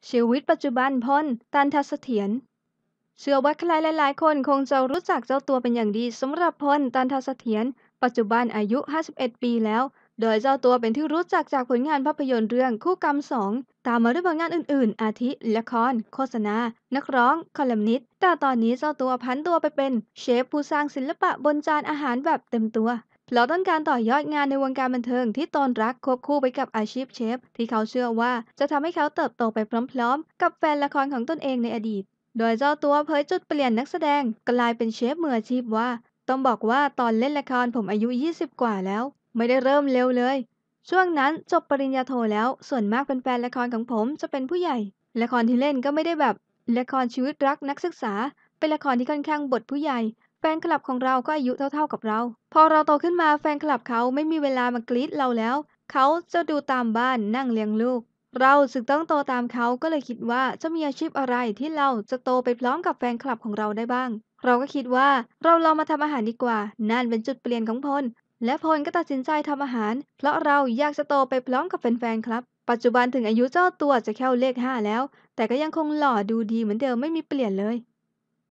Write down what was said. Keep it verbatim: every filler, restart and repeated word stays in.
ชีวิตปัจจุบันพล ตันทเสถียร เชื่อว่าใครหลายๆคนคงจะรู้จักเจ้าตัวเป็นอย่างดีสำหรับพล ตันทเสถียร ปัจจุบันอายุ ห้าสิบเอ็ด ปีแล้ว โดยเจ้าตัวเป็นที่รู้จักจากผลงานภาพยนตร์เรื่องคู่กรรม สอง ตามมาด้วยผลงานอื่นๆ อาทิ ละคร โฆษณา นักร้อง คอลัมนิสต์ แต่ตอนนี้เจ้าตัวผันตัวไปเป็นเชฟผู้สร้างศิลปะบนจานอาหารแบบเต็มตัว เพราะต้องการต่อยอดงานในวงการบันเทิงที่ตนรักควบคู่ไปกับอาชีพเชฟที่เขาเชื่อว่าจะทำให้เขาเติบโตไปพร้อมๆกับแฟนละครของตนเองในอดีต โดยเจ้าตัวเผยจุดเปลี่ยนนักแสดงกลายเป็นเชฟมืออาชีพว่าต้องบอกว่าตอนเล่นละครผมอายุ ยี่สิบ กว่าแล้วไม่ได้เริ่มเร็วเลยช่วงนั้นจบปริญญาโทแล้วส่วนมากแฟนๆละครของผมจะเป็นผู้ใหญ่ละครที่เล่นก็ไม่ได้แบบละครชีวิตรักนักศึกษาเป็นละครที่ค่อนข้างบทผู้ใหญ่แฟนคลับของเราก็อายุเท่าๆกับเราพอเราโตขึ้นมาแฟนคลับเขาไม่มีเวลามากรี๊ดเราแล้วเขาจะดูตามบ้านนั่งเลี้ยงลูกเราจึงต้องโตตามเขาก็เลยคิดว่าจะมีอาชีพอะไรที่เราจะโตไปพร้อมกับแฟนคลับของเราได้บ้างเราก็คิดว่าเราลองมาทำอาหารดีกว่านั่นเป็นจุดเปลี่ยนของพลและพลก็ตัดสินใจทำอาหารเพราะเราอยากจะโตไปพร้อมกับแฟนๆครับปัจจุบันถึงอายุเจ้าตัวจะแค่เลขห้าแล้วแต่ก็ยังคงหล่อดูดีเหมือนเดิมไม่มีเปลี่ยนเลย